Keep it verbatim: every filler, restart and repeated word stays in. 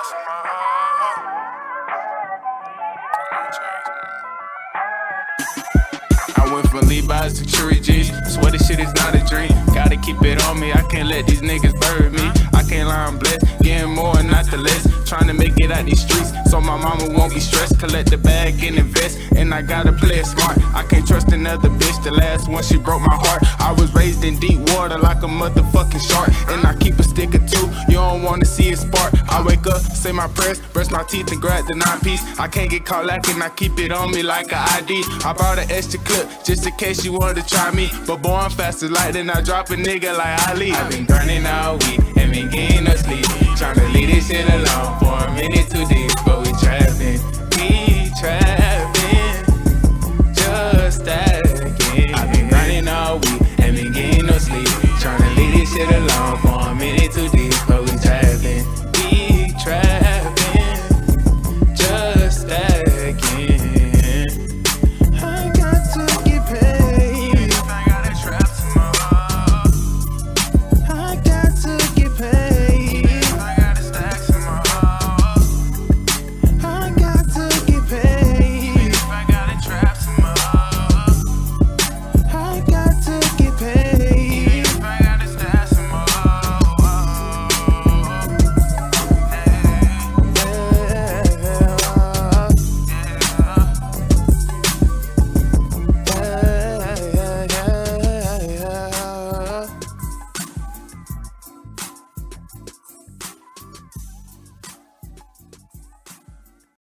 I went from Levi's to Cherry G's. Swear this shit is not a dream. Gotta keep it on me. I can't let these niggas bury me. I can't lie, I'm blessed. Getting more, not the less. Trying to make it out these streets so my mama won't be stressed. Collect the bag and invest, and I gotta play it smart. I can't trust another bitch. The last one, she broke my heart. I was raised in deep water like a motherfucking shark, and I keep a stick or two. You don't wanna see it spark. I wake up, say my prayers, brush my teeth and grab the nine piece. I can't get caught lacking. I keep it on me like a I D. I brought an extra clip just in case you wanted to try me. But boy, I'm fast as lightning. I drop a nigga like Ali. I've been grinding all week and been getting no sleep. Tryna leave this shit alone for a minute too deep. But